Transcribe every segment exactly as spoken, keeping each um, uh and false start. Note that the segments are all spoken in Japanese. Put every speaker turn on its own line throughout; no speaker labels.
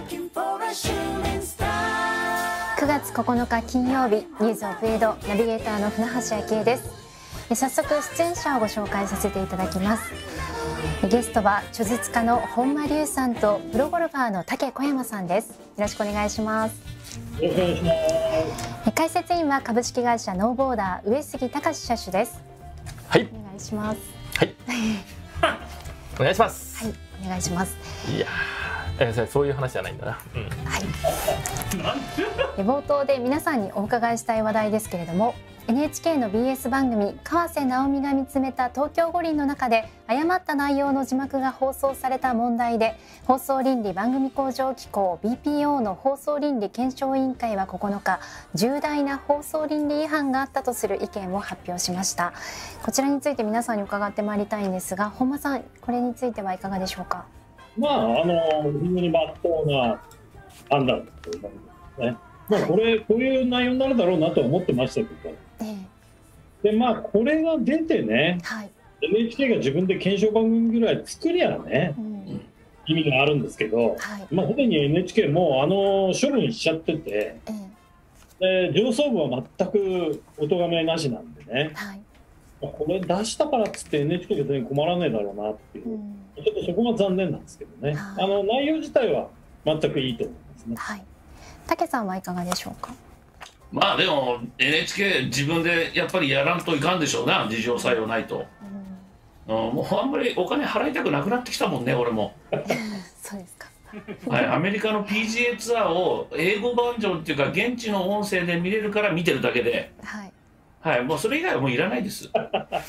くがつここのか金曜日、ニュースオフエイドナビゲーターの船橋明恵です。早速出演者をご紹介させていただきます。ゲストは著述家の本間龍さんとプロゴルファーの武小山さんです。よろしくお願いします。
よろしくお願いします。
解説員は株式会社ノーボーダー上杉隆車手です。
はい。
お願いします。
はい。お願いします。
はい、お願いします。
いやー、えー、そういう話じゃないんだな。うん、
はい。冒頭で皆さんにお伺いしたい話題ですけれども、エヌエイチケー の ビーエス 番組川瀬直美が見つめた東京五輪の中で誤った内容の字幕が放送された問題で、放送倫理番組向上機構 ビーピーオー の放送倫理検証委員会はここのか、重大な放送倫理違反があったとする意見を発表しました。こちらについて皆さんに伺ってまいりたいんですが、本間さん、これについてはいかがでしょうか。
まあ、あの非常に真っ当な判断だと思いますね。まあ、これ、こういう内容になるだろうなと思ってましたけど、ええ、でまあ、これが出てね、はい、エヌエイチケー が自分で検証番組ぐらい作りゃね、うん、意味があるんですけど、はい、まあ、すでに エヌエイチケー もあの処分しちゃってて、ええ、で上層部は全くお咎めなしなんでね、はい、まあ、これ出したからっつって エヌエイチケー が全然困らないだろうなっていう、うん、ちょっとそこが残念なんですけどね、はい、あの内容自体は全くいいと思いますね。はい、
武さんはいかがでしょうか。
まあでも エヌエイチケー 自分でやっぱりやらんといかんでしょうな、事情さえないと、うん、もうあんまりお金払いたくなくなってきたもんね、俺も。
そうですか。
はい、アメリカの ピージーエー ツアーを英語バージョンっていうか現地の音声で見れるから見てるだけで、はい、はい、もうそれ以外はもういらないです。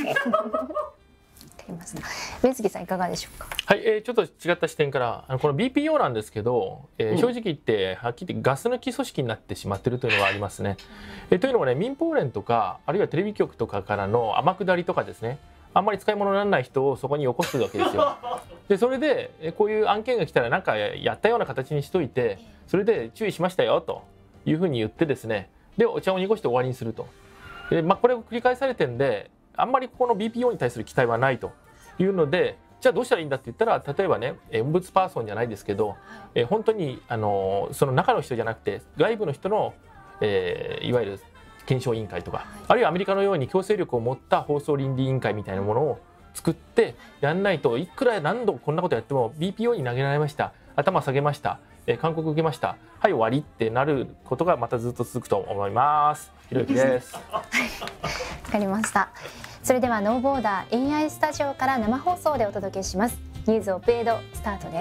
上杉さんいかがでしょうか。
はい、えー、ちょっと違った視点からあのこの ビーピーオー なんですけど、えーうん、正直言ってはっきり言ってガス抜き組織になってしまっているというのがありますね。えー、というのもね、民放連とかあるいはテレビ局とかからの天下りとかですね、あんまり使い物にならない人をそこに起こすわけですよ。でそれで、えー、こういう案件が来たらなんかやったような形にしといて、それで注意しましたよというふうに言ってですね、でお茶を濁して終わりにすると。で、まあ、これを繰り返されてるんで、あんまりここの ビーピーオー に対する期待はないというので、じゃあどうしたらいいんだって言ったら、例えばね、オンブツパーソンじゃないですけど、えー、本当にあのその中の人じゃなくて外部の人の、えー、いわゆる検証委員会とか、あるいはアメリカのように強制力を持った放送倫理委員会みたいなものを作ってやんないと、いくら何度こんなことやっても ビーピーオー に投げられました、頭下げました、えー、勧告受けました、はい終わりってなることがまたずっと続くと思います。ひろゆきです。
わかりました。それではノーボーダー エーアイ スタジオから生放送でお届けします。ニュースオペエイドスタートです。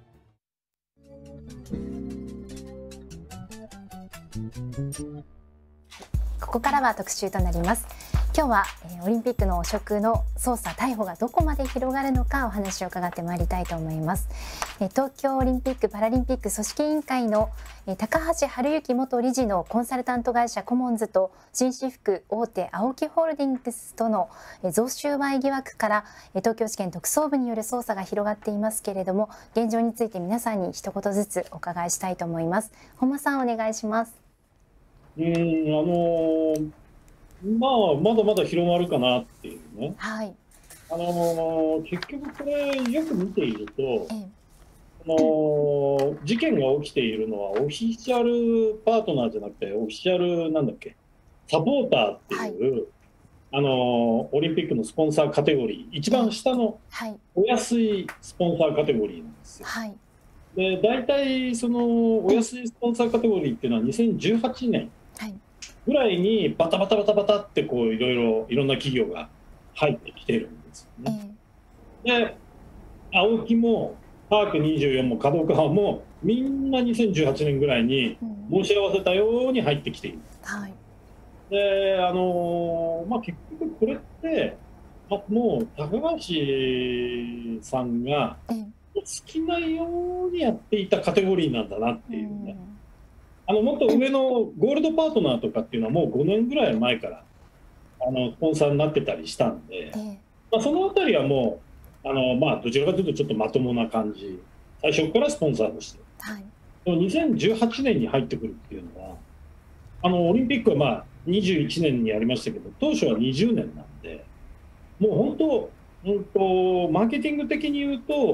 ここからは特集となります。今日は、えー、オリンピックの汚職の捜査逮捕がどこまで広がるのかお話を伺ってまいりたいと思います。えー、東京オリンピック・パラリンピック組織委員会の、えー、高橋治之元理事のコンサルタント会社コモンズと紳士服大手 エーオーキホールディングスとの、えー、贈収賄疑惑から、えー、東京地検特捜部による捜査が広がっていますけれども、現状について皆さんに一言ずつお伺いしたいと思います。本間さんお願いします。
うん、あのーまあ、まだまだ広まるかなっていうね、はい、あのー、結局これよく見ていると、ええ、あのー、事件が起きているのはオフィシャルパートナーじゃなくてオフィシャルなんだっけサポーターっていう、はい、あのー、オリンピックのスポンサーカテゴリー一番下のお安いスポンサーカテゴリーなんですよ。はい、で大体そのお安いスポンサーカテゴリーっていうのはにせんじゅうはちねんぐらいにバタバタバタバタってこういろいろいろんな企業が入ってきてるんですよね。で、青木もパークにじゅうよんも角川もみんなにせんじゅうはちねんぐらいに申し合わせたように入ってきている。はい、で、あのまあ結局これってあもう高橋さんが好きなようにやっていたカテゴリーなんだなっていうね。あのもっと上のゴールドパートナーとかっていうのはもうごねんぐらい前からあのスポンサーになってたりしたんで、まあ、そのあたりはもうあの、まあ、どちらかというとちょっとまともな感じ、最初からスポンサーとして、はい、でもにせんじゅうはちねんに入ってくるっていうのはあのオリンピックはまあにじゅういちねんにやりましたけど当初はにじゅうねんなんで、もう本当、本当マーケティング的に言うと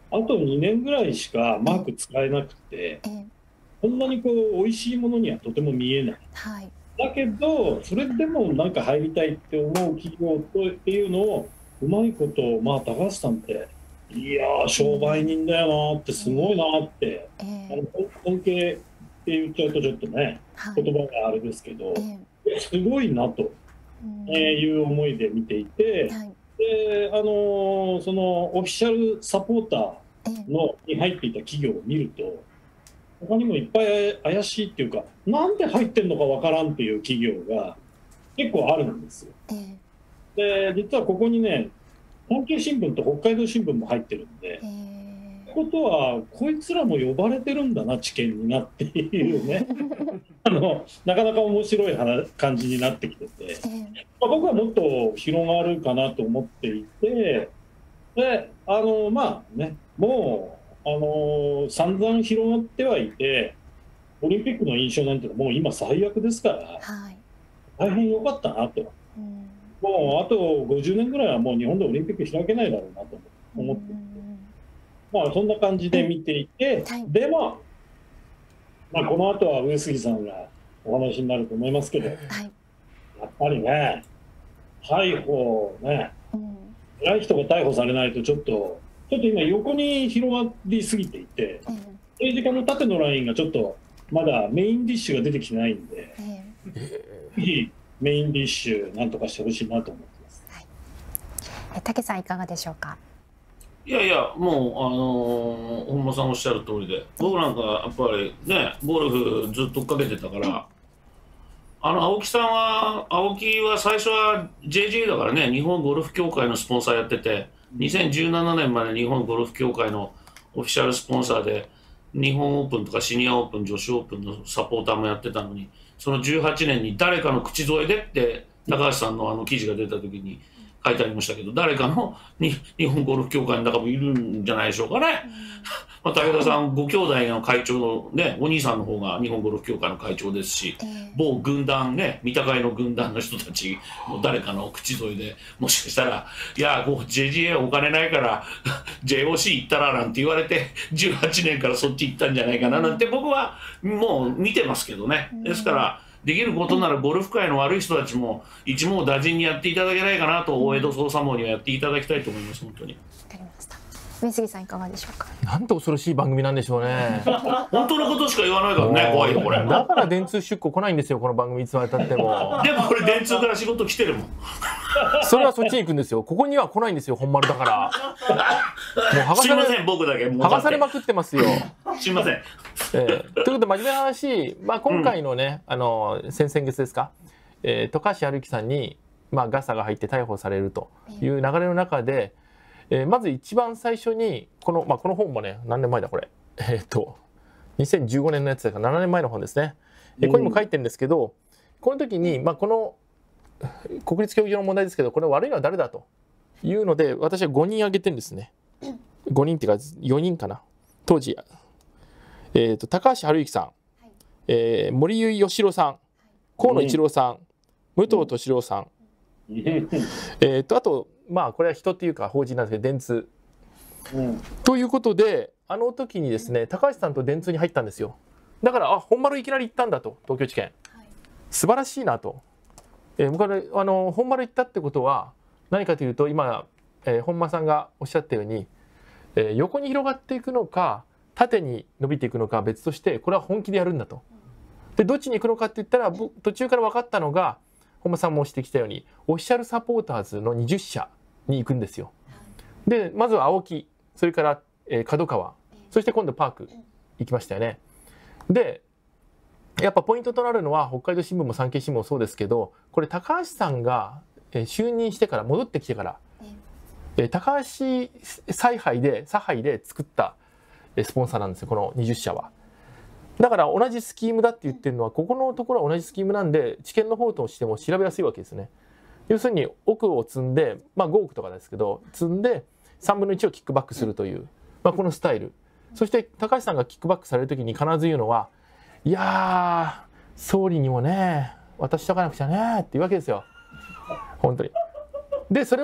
あとにねんぐらいしかマーク使えなくて、こんなにこう美味しいものにはとても見えない。はい、だけどそれでもなんか入りたいって思う企業とっていうのをうまいこと、まあ高橋さんっていやー商売人だよなって、すごいなって、えー、あの尊敬って言っちゃうとちょっとね、はい、言葉があれですけど、えー、すごいなと、えー、いう思いで見ていて、はい、であのー、そのオフィシャルサポーターのに入っていた企業を見ると、他にもいっぱい怪しいっていうか、なんで入ってるのかわからんっていう企業が結構あるんですよ。で実はここにね、産経新聞と北海道新聞も入ってるんで、ってことはこいつらも呼ばれてるんだな、知見になっていうねあのなかなか面白い感じになってきてて、まあ、僕はもっと広がるかなと思っていて、であのまあね、もうあの散々広がってはいて、オリンピックの印象なんてもう今最悪ですから、はい、大変良かったなと。もうあとごじゅうねんぐらいはもう日本でオリンピック開けないだろうなと思っていて、まあそんな感じで見ていて、はい、でも、まあ、この後は上杉さんがお話になると思いますけど、はい、やっぱりね、逮捕ね、うん、偉い人が逮捕されないとちょっとちょっと今横に広がりすぎていて、うん、政治家の縦のラインがちょっとまだメインディッシュが出てきてないんで、ぜひメインディッシュなんとかしてほしいなと思ってます。はい、
え武さんいかがでしょうか。
いやいや、もうあのー、本間さんおっしゃる通りで、僕なんかやっぱりね、ゴルフずっと追っかけてたから、うん、あの青木さんは青木は最初は ジェイジェー だからね、日本ゴルフ協会のスポンサーやってて、にせんじゅうななねんまで日本ゴルフ協会のオフィシャルスポンサーで日本オープンとかシニアオープン、女子オープンのサポーターもやってたのに、そのじゅうはちねんに誰かの口添えでって高橋さんのあの記事が出た時に書いてありましたけど、誰かのに日本ゴルフ協会の中もいるんじゃないでしょうかね。まあ、武田さんご兄弟の会長のね、お兄さんの方が日本ゴルフ協会の会長ですし、某軍団ね、三鷹の軍団の人たちも誰かの口添えで、もしかしたら「いやこう ジェイジェー お金ないからジェイオーシー 行ったら」なんて言われてじゅうはちねんからそっち行ったんじゃないかななんて僕はもう見てますけどね。ですからできることならゴルフ界の悪い人たちも一網打尽にやっていただけないかなと、大江戸捜査網にはやっていただきたいと思います。本当に。
わかりました。上杉さんいかがでしょうか。
なんて恐ろしい番組なんでしょうね。
本当のことしか言わないからね、怖いよこれ。
だから電通出向来ないんですよ、この番組いつまでたっても。
でもこれ電通から仕事来てるもん。
それはそっちに行くんですよ。ここには来ないんですよ、本丸だから。
もう剥がされ、すいません、僕だけ
剥がされまくってますよ。
すいません。
えー、ということで真面目な話、まあ、今回のね、うん、あの先々月ですか、えー、高橋治之さんに、まあ、ガサが入って逮捕されるという流れの中で、えー、まず一番最初にこの、まあ、この本もね、何年前だこれ、えー、っとにせんじゅうごねんのやつだからななねんまえの本ですね。えー、ここにも書いてるんですけど、この時に、まあ、この国立競技場の問題ですけど、これ悪いのは誰だというので、私はごにん挙げてるんですね。ごにんっていうかよにんかな。当時、えー、と高橋治之さん、はい、えー、森井義郎さん、河野一郎さん、武藤敏郎さん、うん、えーとあと、まあこれは人っていうか法人なんですけど電通、うん、ということであの時にですね、高橋さんと電通に入ったんですよ。だからあ本丸いきなり行ったんだと、東京地検、はい、素晴らしいなと、えー、僕はあの本丸行ったってことは何かというと、今、えー、本間さんがおっしゃったように、えー、横に広がっていくのか縦に伸びていくのかは別として、これは本気でやるんだと。でどっちに行くのかって言ったら、途中から分かったのが本間さんも指摘したようにオフィシャルサポーターズのにじゅっしゃに行くんですよ。でまずは青木、それから角川、そして今度パーク行きましたよね。でやっぱポイントとなるのは北海道新聞も産経新聞もそうですけど、これ高橋さんが就任してから戻ってきてから高橋采配で差配で作ったスポンサーなんですよ、このにじゅっしゃは。だから同じスキームだって言ってるのは、ここのところは同じスキームなんで、知見の方としても調べやすいわけですね。要するに億を積んで、まあごおくとかですけど積んでさんぶんのいちをキックバックするという、まあ、このスタイル。そして高橋さんがキックバックされる時に必ず言うのは、いやー総理にもね渡しとかなくちゃねっていうわけですよ、本当に。でそれは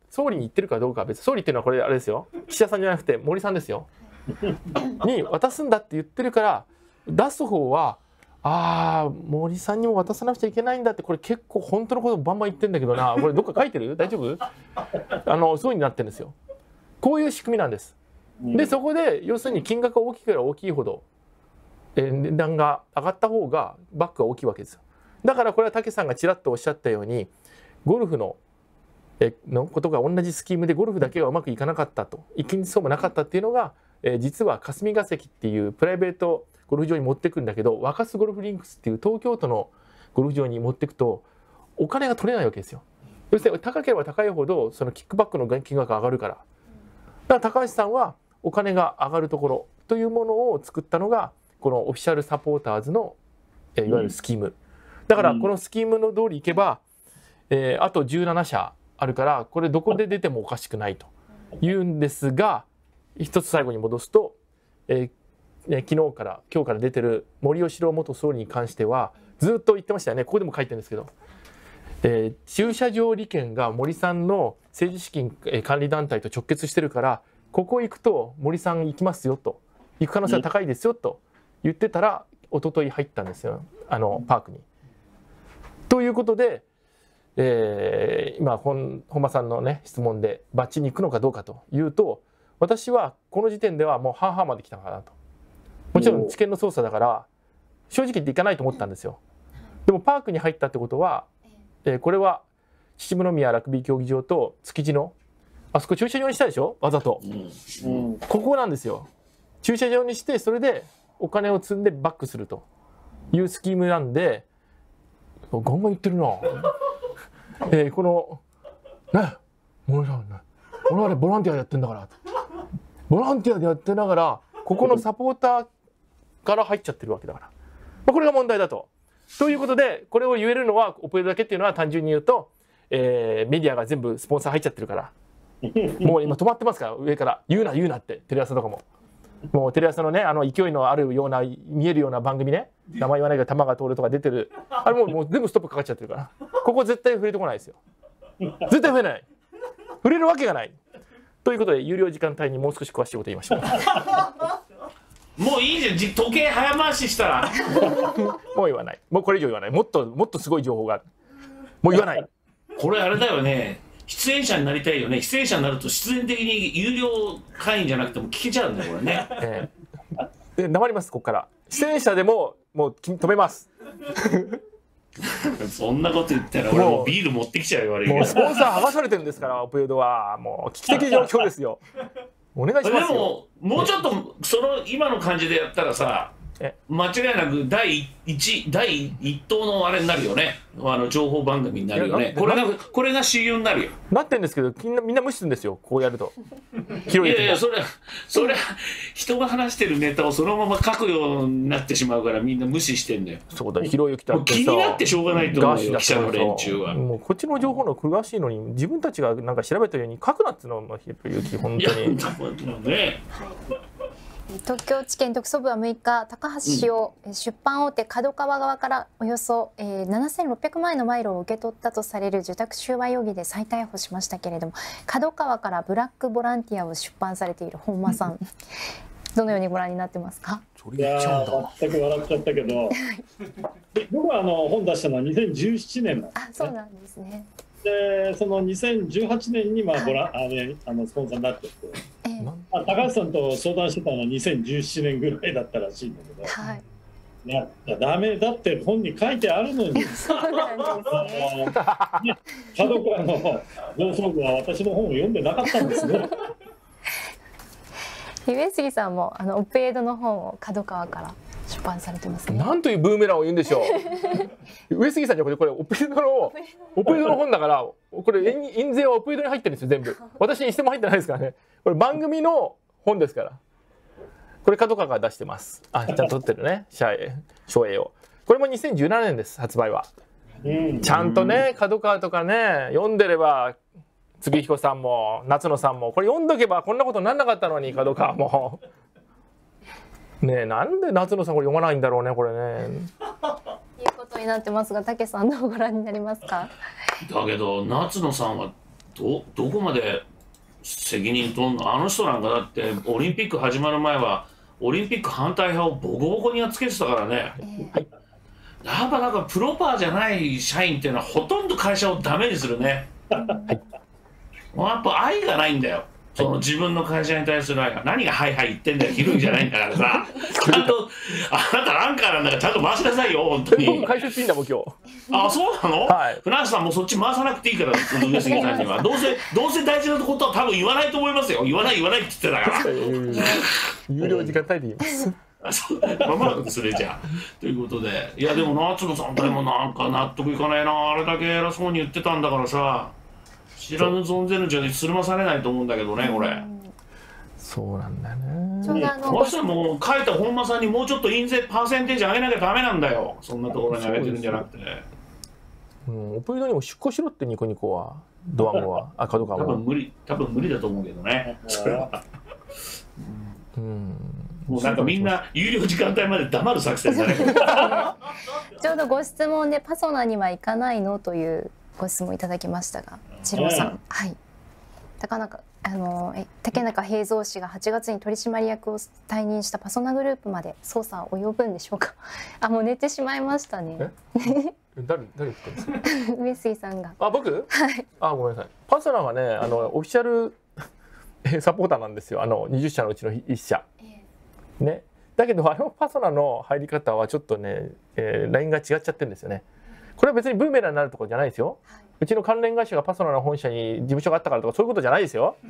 総理に言ってるかどうかは別、総理っていうのはこれあれですよ、岸田さんじゃなくて森さんですよに渡すんだって言ってるから、出す方はああ森さんにも渡さなくちゃいけないんだって、これ結構本当のことバンバン言ってんだけどな、これどっか書いてる大丈夫あのそうになってるんですよ。こういう仕組みなんです。でそこで要するに金額が大きければ大きいほど、えー、値段が上がった方がバックが大きいわけですよ。だからこれは武さんがちらっとおっしゃったように、ゴルフのえのことが同じスキームでゴルフだけがうまくいかなかったと、一気にそうもなかったっていうのが、えー、実は霞が関っていうプライベートゴルフ場に持ってくんだけど、若洲ゴルフリンクスっていう東京都のゴルフ場に持ってくとお金が取れないわけですよ。要するに高ければ高いほどそのキックバックの金額が上がるから。だから高橋さんはお金が上がるところというものを作ったのがこのオフィシャルサポーターズの、えー、いわゆるスキーム。だからこのスキームの通りいけば、えー、あとじゅうななしゃあるから、これどこで出てもおかしくないというんですが、一つ最後に戻すと、えーね、昨日から今日から出てる森喜朗元総理に関してはずっと言ってましたよね。ここでも書いてるんですけど、えー、駐車場利権が森さんの政治資金管理団体と直結してるから、ここ行くと森さん行きますよと、行く可能性は高いですよと言ってたら、一昨日入ったんですよ、あのパークに。ということで、えー、今本間さんのね質問でバッチに行くのかどうかというと、私はこの時点ではもう半々まで来たかなと。もちろん知見の操作だから正直言っていかないと思ったんですよ。でもパークに入ったってことは、えー、これは秩父宮ラグビー競技場と築地のあそこ駐車場にしたでしょ、わざと、うん、ここなんですよ。駐車場にしてそれでお金を積んでバックするというスキームなんで、ガンガン言ってるなえー、このね、森さんね、俺はねボランティアやってんだから、ボランティアでやってながらここのサポーターから入っちゃってるわけだから、まあ、これが問題だと。ということで、これを言えるのはオペラだけっていうのは、単純に言うと、えー、メディアが全部スポンサー入っちゃってるから、もう今止まってますから、上から言うな言うなって、テレ朝とかも。もうテレ朝のね、あの勢いのあるような見えるような番組ね、名前言わないけど玉が通るとか出てる、あれもうもう全部ストップかかっちゃってるから、ここ絶対触れてこないですよ。絶対触れない、触れるわけがない。ということで、有料時間帯にもう少し詳しいこと言いました。
もういいじゃん、時計早回ししたら
もう言わない、もうこれ以上言わない、もっともっとすごい情報がある、もう言わない。
これあれだよね、出演者になりたいよね。出演者になると必然的に有料会員じゃなくても聞けちゃうんだよこれね。
えー、で黙ります。ここから出演者でももう止めます
そんなこと言ったら俺もうビール持ってきちゃうよ。悪いけど
もうスポンサー剥がされてるんですから、オペヨードはもう危機的状況ですよ。お願いしますよ。
でももうちょっとその今の感じでやったらさ、間違いなく第一第一党のあれになるよね。あの情報番組になるよね。これがこれが主流になるよ。
なってんですけど、みんなみんな無視するんですよ。こうやると。広げて。
いやいや、それそれ人が話してるネタをそのまま書くようになってしまうから、みんな無視してんだよ。
そうだ、ひろゆきだってさ、
気になってしょうがないと思うよ、記者の連中は。
もうこっちの情報の詳しいのに、自分たちがなんか調べたように書くなっつうの、ひろゆき本当に。
ね。
東京地検特捜部はむいか、高橋氏を出版大手 KADOKAWA 側からおよそななせんろっぴゃくまんえんの賄賂を受け取ったとされる受託収賄容疑で再逮捕しましたけれども、KADOKAWAからブラックボランティアを出版されている本間さん、どのようにご覧になってますか？
いやー、全く笑っちゃったけど僕はあの本出したのはにせんじゅうななねんなんです、ね、
あ、そうなんですね。
でそのにせんじゅうはちねんにまあボラ、はい、あのスポンサーになってて、えーまあ、高橋さんと相談してたのはにせんじゅうななねんぐらいだったらしいんだけど、はい、いやダメだって本に書いてあるのに
そうなんですね。
角川の上層部は私の本を読んでなかったんですね。
上杉さんもあのオペイドの本をKADOKAWAから出版されてますね。
なんというブーメランを言うんでしょう。上杉さんにはこれこれオペイドのオペイドの本だから、これ印税はオペイドに入ってるんですよ全部。私にしても入ってないですからね。これ番組の本ですから。これKADOKAWAが出してます。あ、ちゃんと撮ってるね。社営書影を。これもにせんじゅうななねんです発売は。ちゃんとねKADOKAWAとかね読んでれば。杉彦さんも夏野さんもこれ読んどけばこんなことにならなかったのに、KADOKAWAもねえ、なんで夏野さんこれ読まないんだろうね、これね。
いいことになってますが、武さんどうご覧になりますか？
だけど夏野さんはどどこまで責任取んの？あの人なんかだってオリンピック始まる前はオリンピック反対派をボコボコにやっつけてたからね。はい、やっぱなんかプロパーじゃない社員っていうのはほとんど会社をダメにするね。はい、もうやっぱ愛がないんだよ。その自分の会社に対する愛が。何がはいはい言ってんだよ、ひどいじゃないんだからさ。ちゃんとあなたランカーなんだからちゃんと回しなさいよ、本当に。
僕解説いいんだもん今日。
あ、そうなの？はい、船橋さんもそっち回さなくていいから、上杉さんには。どうせどうせ大事なことは多分言わないと思いますよ。言わない言わないって言ってたから。
有料時間帯で言います。
あ、そうままそれじゃあということで、いやでも夏野さんでもなんか納得いかないな。あれだけ偉そうに言ってたんだからさ、知らぬ存ぜぬじゃつるまされないと思うんだけどね、これ。
そうなんだよね。
ちょうどあの
どうしても書いた本間さんにもうちょっと印税パーセンテージ上げなきゃダメなんだよ。そんなところに上げてるんじゃなくて。うん、
オプリドにも出向しろってニコニコは、ドワンゴは、あ、角川は。
多分無理、多分無理だと思うけどね。それは。うん。もうなんかみんな有料時間帯まで黙る作戦だね。
ちょうどご質問でパソナには行かないのというご質問いただきましたが、次郎さん、はい。高中あのえ竹中平蔵氏がはちがつに取締役を退任したパソナグループまで捜査は及ぶんでしょうか。あ、もう寝てしまいましたね。
誰誰言ってんですか。
上杉さんが。
あ、僕？
はい。
あ、ごめんなさい。パソナはね、あのオフィシャルサポーターなんですよ。あのにじゅっしゃのうちのいっしゃ。えー、ね。だけどあのパソナの入り方はちょっとね、えー、ラインが違っちゃってるんですよね。これは別にブーメランになるところじゃないですよ。はい、うちの関連会社がパソナの本社に事務所があったからとかそういうことじゃないですよ。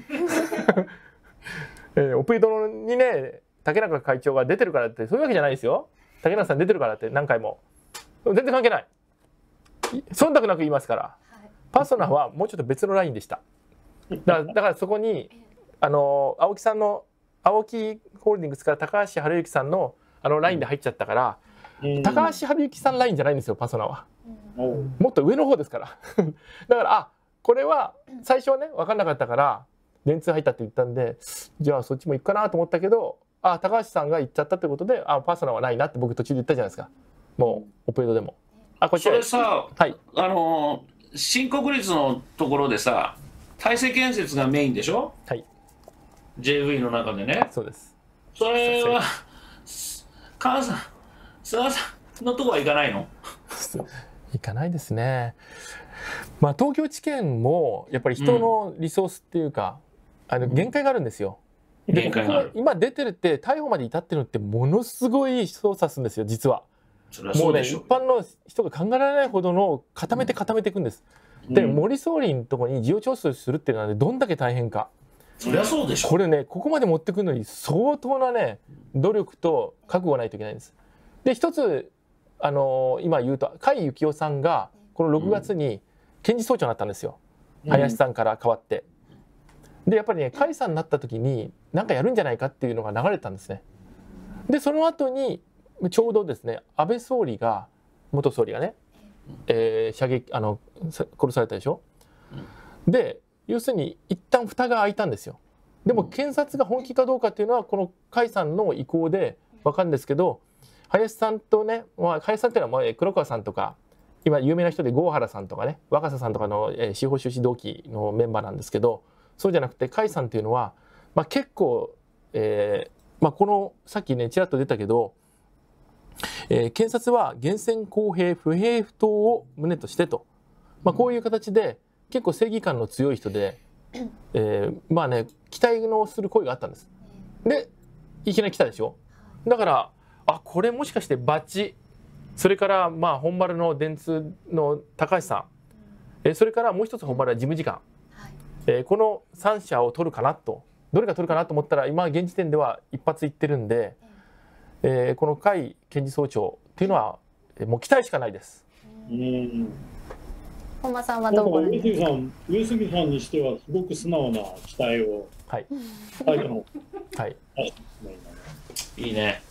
えー、オプリドにね、竹中会長が出てるからってそういうわけじゃないですよ。竹中さん出てるからって何回も。全然関係ない。忖度なく言いますから。はい、パソナはもうちょっと別のラインでした。だから、だからそこにあの青木さんの青木ホールディングスから高橋治之さんのあのラインで入っちゃったから、うん、高橋治之さんラインじゃないんですよ、パソナは。もっと上の方ですからだからあこれは最初はね分かんなかったから電通入ったって言ったんでじゃあそっちも行くかなと思ったけどあ高橋さんが言っちゃったってことであパーソナはないなって僕途中で言ったじゃないですか。もうオペレートでも
あこっちそれさ、はい、あの新国立のところでさ大成建設がメインでしょ。はい ジェイブイ の中でね。
そうです。
それは菅さん菅さんのとこは行かないの？
行かないですね。まあ東京地検もやっぱり人のリソースっていうか、うん、あの限界があるんんで、限界がある。今出てるって逮捕まで至ってるのってものすごい捜査するんですよ実は。もうね一般の人が考えられないほどの固めて固めていくんです。うん、で森総理のところに事情聴取するっていうのは、ね、どんだけ大変か。
そりゃそうでしょ。
これねここまで持ってくるのに相当なね努力と覚悟がないといけないんです。で一つあのー、今言うと甲斐幸雄さんがこのろくがつに検事総長になったんですよ、うん、林さんから代わって。でやっぱりね甲斐さんになった時に何かやるんじゃないかっていうのが流れたんですね。でその後にちょうどですね安倍総理が元総理がね、えー、射撃あの殺されたでしょ。で要するに一旦蓋が開いたんですよ。でも検察が本気かどうかっていうのはこの甲斐さんの意向で分かるんですけど、林さんとね、まあ、林さんっていうのは黒川さんとか今有名な人で郷原さんとかね若狭さんとかの、えー、司法修士同期のメンバーなんですけど、そうじゃなくて甲斐さんっていうのは、まあ、結構、えーまあ、このさっきねちらっと出たけど、えー、検察は厳選公平不平不当を旨としてと、まあ、こういう形で結構正義感の強い人で、えー、まあね期待のする声があったんです。でいきなり来たでしょ。だからあこれもしかしてバッチ、それからまあ本丸の電通の高橋さん、えそれからもう一つ本丸は事務次官、はい、えこのさん社を取るかなと、どれが取るかなと思ったら今現時点では一発いってるんで、えー、この甲斐検事総長っていうのはもう期待しかないです。
うん本間さんはどうご覧になりますか？
上杉さんにしてはすごく素直な期待を、
はい、
はい、
はい、
いいね。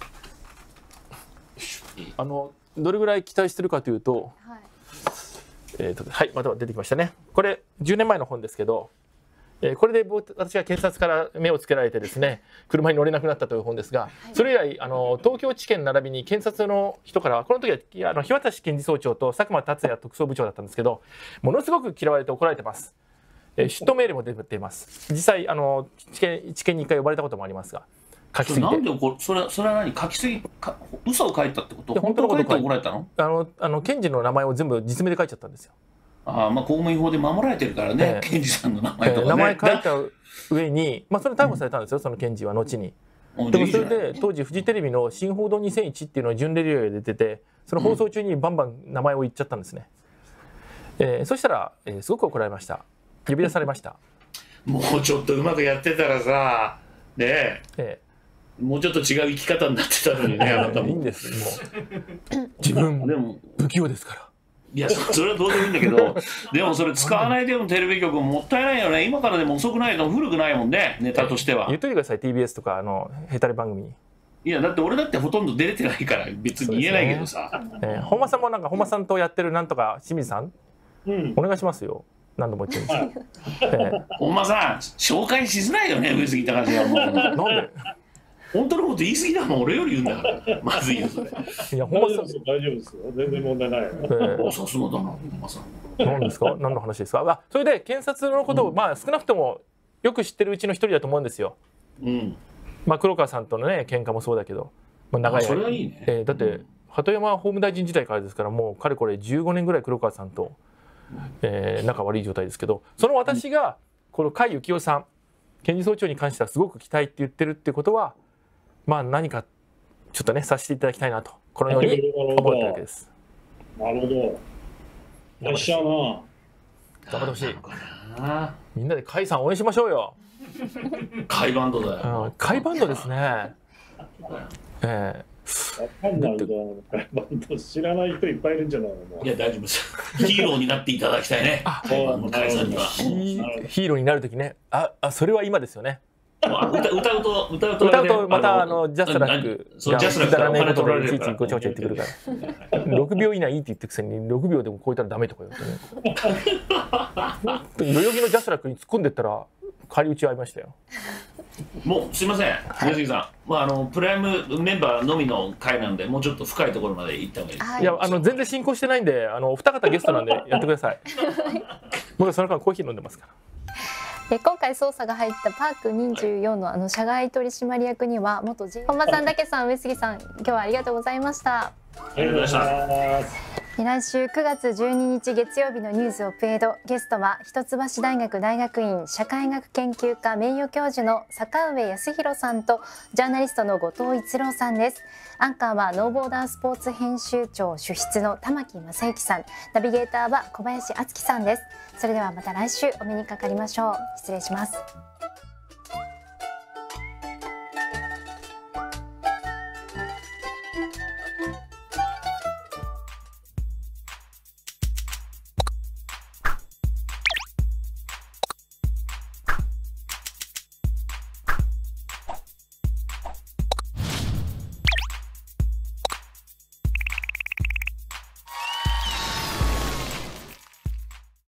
あのどれぐらい期待してるかというと、はい、えーとはい、また出てきましたね。これじゅうねんまえの本ですけど、えー、これで僕私が検察から目をつけられてですね車に乗れなくなったという本ですが、それ以来あの東京地検並びに検察の人からこの時はあの日渡検事総長と佐久間達也特捜部長だったんですけど、ものすごく嫌われて怒られてます。 えー、出頭命令も出てます。実際あの知見知見にいっかい呼ばれたこともありますが、書きすぎて。
なんで怒る、それそれは何、書きすぎ、か嘘を書いたってこと？本当のこと書いて怒られたの？
あのあの検事の名前を全部実名で書いちゃったんですよ。
ああ、まあ公務員法で守られてるからね、えー、検事さんの名前とかね。
えー、名前書いた上に、まあそれ逮捕されたんですよ、うん、その検事は後に。でもそれで当時フジテレビの新報道にせんいちっていうのが準レギュラーで出てて、その放送中にバンバン名前を言っちゃったんですね。うん、えー、そしたら、えー、すごく怒られました。呼び出されました。
もうちょっとうまくやってたらさ、ねえ、えー、もうちょっと違う生き方になってたのにね、あなたも。
いいんです、もう。自分でも不器用ですから。
いや、それはどうでもいいんだけど、でもそれ使わないでもテレビ局もったいないよね。今からでも遅くないの、古くないもんね、ネタとしては。
言っといてください、ティービーエス とかあのヘタレ番組に。
いや、だって俺だってほとんど出れてないから別に言えないけどさ。
ね、えー、本間さんもなんか本間さんとやってるなんとか清水さん、うん、お願いしますよ。何度も言ってるんですよ。えー、
本間さん紹介しづらいよね、上杉隆はもう。なんで？本当のこと言い過ぎだもん、俺より言うんだから。まずいよ、それ。
いや、本間さん大丈夫ですよ。全然問題ないよ。え
ー、さすがだな、本間さん。
何ですか？何の話ですか？あ、それで検察のことを、うん、まあ少なくともよく知ってるうちの一人だと思うんですよ。うん。まあ黒川さんとのね喧嘩もそうだけど、まあ長い間。
それはいいね。
えー、だって、うん、鳩山法務大臣時代からですから、もうかれこれじゅうごねんぐらい黒川さんと、えー、仲悪い状態ですけど、その私がこの甲斐幸雄さん、検事総長に関してはすごく期待って言ってるってことは。まあ何かちょっとねさせていただきたいなとこのように思ってるわけです。
なるほど。よっしゃな。
頑張ってほしい。みんなで甲斐さん応援しましょうよ。
甲斐バンドだよ。
甲斐バンドですね。え
え。わかんないじゃん。甲斐バンド知らない人いっぱいいるんじゃないの。
いや大丈夫です。ヒーローになっていただきたいね。あ、甲斐さんには。
ヒーローになるときね。あ、あそれは今ですよね。
歌歌うと歌うと
歌うとまたあのジャスラック
ジャスラックから
ねことでいちいちごちゃごちゃ言ってくるからろくびょう以内いいって言ってるくせにろくびょうでも超えたらダメとか言ってね代々木のジャスラックに突っ込んでったら返り討ち合いましたよ。
もうすいません上杉さん、まああのプライムメンバーのみの会なんでもうちょっと深いところまで行った方がいいです。
いやあの全然進行してないんであのお二方ゲストなんでやってください。僕はその間コーヒー飲んでますから。
今回捜査が入ったパークにじゅうよんのあの社外取締役には元 G 本間さん、だけさん、上杉さん、今日はありがとうございました。
ありがとうございました。
来週くがつじゅうににち月曜日のニュースオプエド、ゲストは一橋大学大学院社会学研究科名誉教授の坂上康弘さんとジャーナリストの後藤一郎さんです。アンカーはノーボーダースポーツ編集長主筆の玉木正之さん、ナビゲーターは小林敦樹さんです。それではまた来週お目にかかりましょう。失礼します。